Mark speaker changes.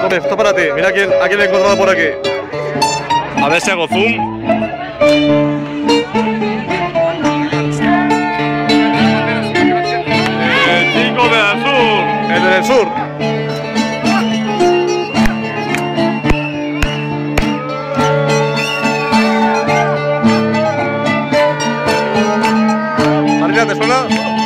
Speaker 1: Andrés, esto es para ti. Mira a quién he encontrado por aquí. A ver si hago zoom. 5 del sur. El del sur. Marina, ¿te suena?